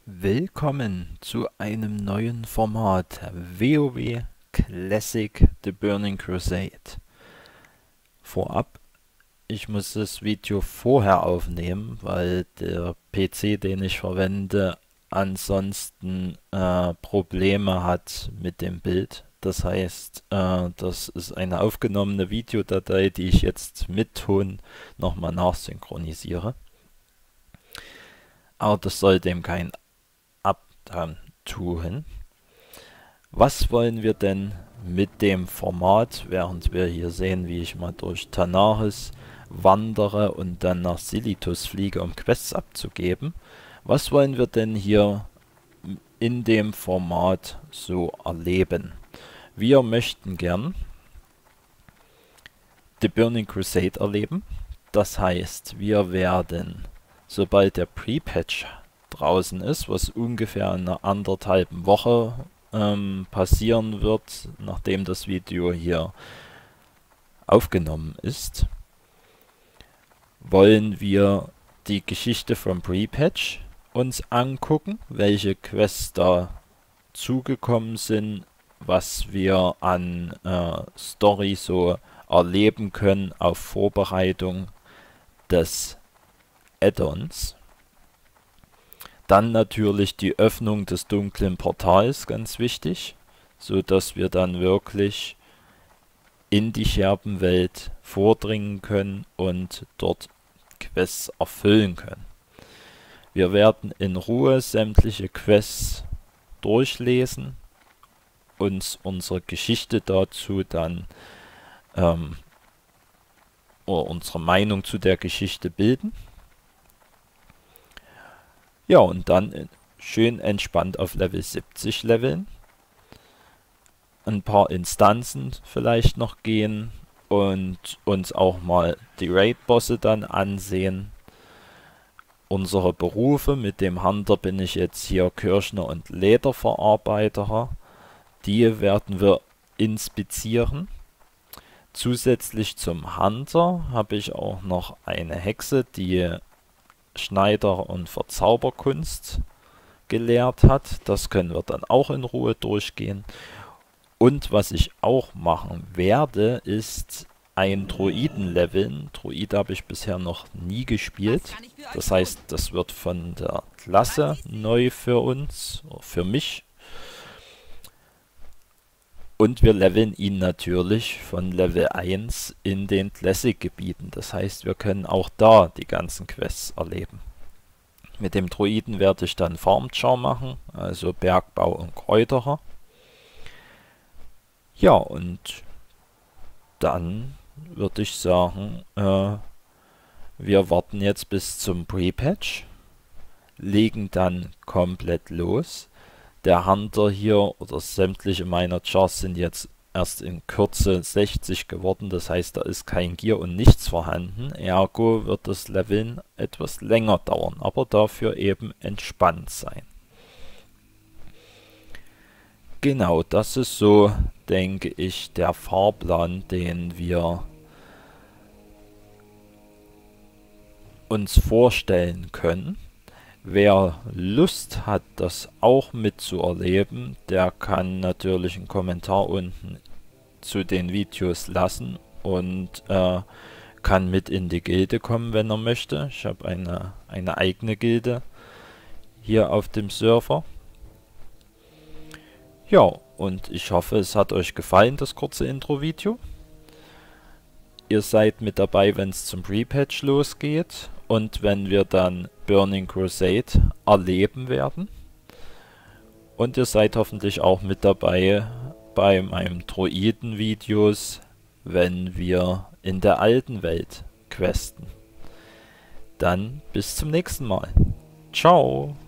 Willkommen zu einem neuen Format WoW Classic The Burning Crusade. Vorab, ich muss das Video vorher aufnehmen, weil der PC, den ich verwende, ansonsten Probleme hat mit dem Bild. Das heißt, das ist eine aufgenommene Videodatei, die ich jetzt mit Ton nochmal nachsynchronisiere. Aber das soll dem kein tun. Was wollen wir denn mit dem Format, während wir hier sehen, wie ich mal durch Tanaris wandere und dann nach Silithus fliege, um Quests abzugeben? Was wollen wir denn hier in dem Format so erleben? Wir möchten gern The Burning Crusade erleben. Das heißt, wir werden, sobald der Pre-Patch draußen ist, was ungefähr in einer anderthalben Woche passieren wird, nachdem das Video hier aufgenommen ist, wollen wir die Geschichte vom Pre-Patch uns angucken, welche Quests da zugekommen sind, was wir an Story so erleben können auf Vorbereitung des Add-ons. Dann natürlich die Öffnung des dunklen Portals, ganz wichtig, so dass wir dann wirklich in die Scherbenwelt vordringen können und dort Quests erfüllen können. Wir werden in Ruhe sämtliche Quests durchlesen, uns unsere Geschichte dazu dann oder unsere Meinung zu der Geschichte bilden. Ja, und dann schön entspannt auf Level 70 leveln. Ein paar Instanzen vielleicht noch gehen und uns auch mal die Raid-Bosse dann ansehen. Unsere Berufe, mit dem Hunter bin ich jetzt hier Kirschner und Lederverarbeiter. Die werden wir inspizieren. Zusätzlich zum Hunter habe ich auch noch eine Hexe, die Schneider- und Verzauberkunst gelehrt hat. Das können wir dann auch in Ruhe durchgehen. Und was ich auch machen werde, ist ein Druiden leveln. Druide habe ich bisher noch nie gespielt. Das heißt, das wird von der Klasse neu für uns, für mich. Und wir leveln ihn natürlich von Level 1 in den Classic-Gebieten. Das heißt, wir können auch da die ganzen Quests erleben. Mit dem Druiden werde ich dann Farmchar machen, also Bergbau und Kräuterer. Ja, und dann würde ich sagen, wir warten jetzt bis zum Pre-Patch, legen dann komplett los. Der Hunter hier oder sämtliche meiner Chars sind jetzt erst in Kürze 60 geworden, das heißt, da ist kein Gear und nichts vorhanden. Ergo wird das Leveln etwas länger dauern, aber dafür eben entspannt sein. Genau, das ist so, denke ich, der Fahrplan, den wir uns vorstellen können. Wer Lust hat, das auch mitzuerleben, der kann natürlich einen Kommentar unten zu den Videos lassen und kann mit in die Gilde kommen, wenn er möchte. Ich habe eine eigene Gilde hier auf dem Server. Ja, und ich hoffe, es hat euch gefallen, das kurze Intro-Video. Ihr seid mit dabei, wenn es zum Pre-Patch losgeht und wenn wir dann Burning Crusade erleben werden. Und ihr seid hoffentlich auch mit dabei bei meinem Druiden-Videos, wenn wir in der alten Welt questen. Dann bis zum nächsten Mal. Ciao!